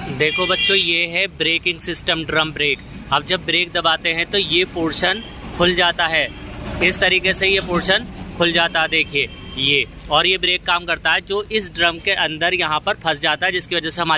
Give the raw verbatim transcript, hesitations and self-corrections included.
देखो बच्चों, ये है ब्रेकिंग सिस्टम, ड्रम ब्रेक। अब जब ब्रेक दबाते हैं तो ये पोर्शन खुल जाता है, इस तरीके से ये पोर्शन खुल जाता है, देखिए ये। और ये ब्रेक काम करता है जो इस ड्रम के अंदर यहाँ पर फंस जाता है, जिसकी वजह से हमारे